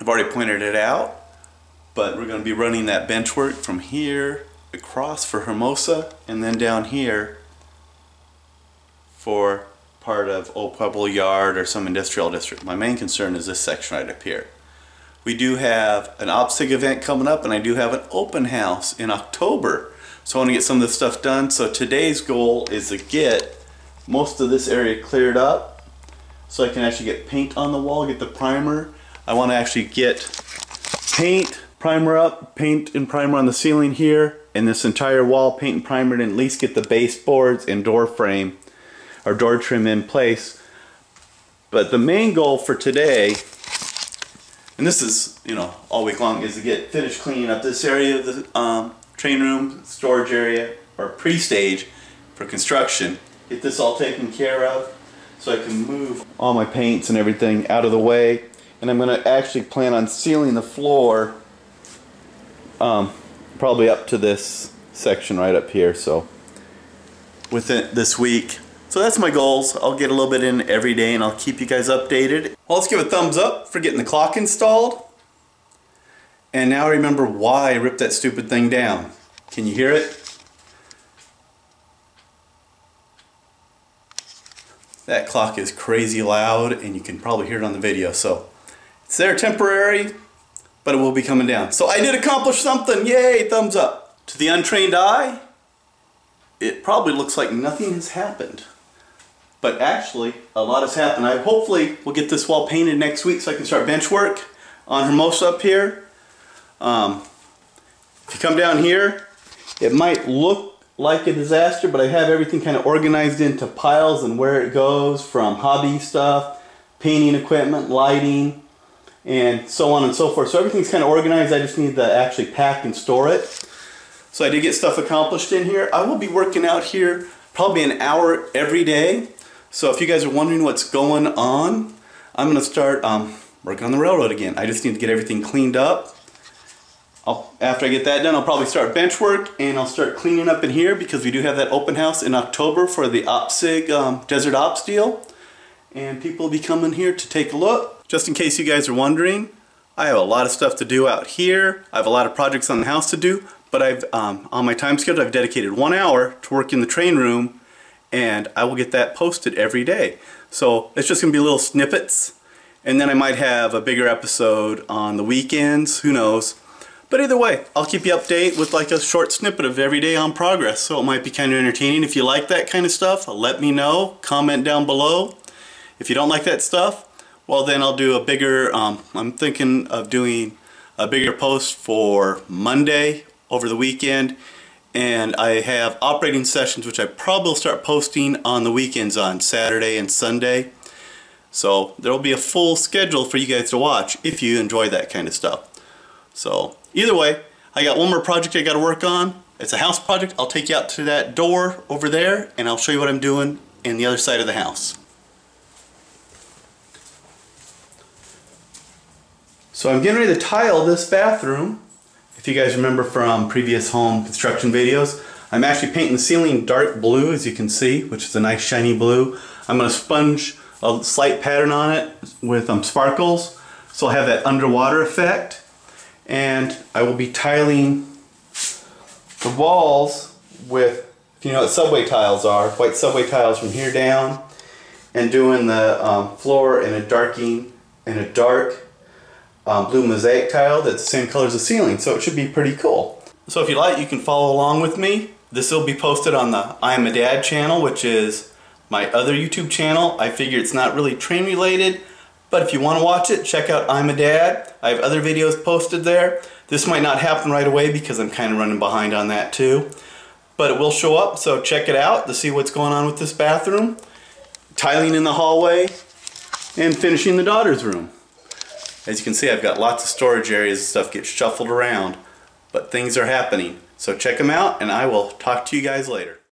already pointed it out, but we're going to be running that bench work from here across for Hermosa and then down here for part of Old Pueblo Yard or some industrial district. My main concern is this section right up here. We do have an OPSIG event coming up, and I do have an open house in October. So I want to get some of this stuff done. So today's goal is to get most of this area cleared up so I can actually get paint on the wall, get the primer. I want to actually get paint, primer up, paint and primer on the ceiling here, and this entire wall paint and primer, and at least get the baseboards and door frame or door trim in place. But the main goal for today, and this is, you know, all week long, is to get finished cleaning up this area of the train room, storage area, or pre-stage for construction. Get this all taken care of so I can move all my paints and everything out of the way. And I'm going to actually plan on sealing the floor probably up to this section right up here, so within this week. So that's my goals. I'll get a little bit in every day and I'll keep you guys updated. Well, let's give a thumbs up for getting the clock installed. And now I remember why I ripped that stupid thing down. Can you hear it? That clock is crazy loud, and you can probably hear it on the video. So it's there temporary, but it will be coming down. So I did accomplish something. Yay, thumbs up. To the untrained eye, it probably looks like nothing has happened. But actually, a lot has happened. I hopefully will get this wall painted next week so I can start bench work on Hermosa up here. If you come down here, it might look like a disaster, but I have everything kind of organized into piles and where it goes, from hobby stuff, painting equipment, lighting, and so on and so forth. So everything's kind of organized. I just need to actually pack and store it. So I did get stuff accomplished in here. I will be working out here probably an hour every day. So if you guys are wondering what's going on, I'm going to start working on the railroad again. I just need to get everything cleaned up. After I get that done, I'll probably start bench work, and I'll start cleaning up in here because we do have that open house in October for the OPSIG Desert Ops deal. And people will be coming here to take a look. Just in case you guys are wondering, I have a lot of stuff to do out here. I have a lot of projects on the house to do, but I've on my time schedule, I've dedicated 1 hour to work in the train room, and I will get that posted every day. So it's just going to be little snippets, and then I might have a bigger episode on the weekends, who knows. But either way, I'll keep you updated with like a short snippet of every day on progress, so it might be kind of entertaining. If you like that kind of stuff, let me know. Comment down below. If you don't like that stuff, well then I'll do a bigger, I'm thinking of doing a bigger post for Monday over the weekend, and I have operating sessions which I probably will start posting on the weekends on Saturday and Sunday. So there will be a full schedule for you guys to watch if you enjoy that kind of stuff. So either way, I got one more project I got to work on. It's a house project. I'll take you out to that door over there and I'll show you what I'm doing in the other side of the house. So I'm getting ready to tile this bathroom. If you guys remember from previous home construction videos, I'm actually painting the ceiling dark blue, as you can see, which is a nice shiny blue. I'm going to sponge a slight pattern on it with sparkles, so I'll have that underwater effect. And I will be tiling the walls with, if you know what subway tiles are, white subway tiles from here down, and doing the floor in a dark blue mosaic tile that's the same color as the ceiling, so it should be pretty cool. So if you like, you can follow along with me. This will be posted on the I Am a Dad channel, which is my other YouTube channel. I figure it's not really train related, but if you want to watch it, check out I'm a Dad. I have other videos posted there. This might not happen right away because I'm kind of running behind on that too, but it will show up, so check it out to see what's going on with this bathroom, tiling in the hallway, and finishing the daughter's room. As you can see, I've got lots of storage areas and stuff get shuffled around, but things are happening. So check them out, and I will talk to you guys later.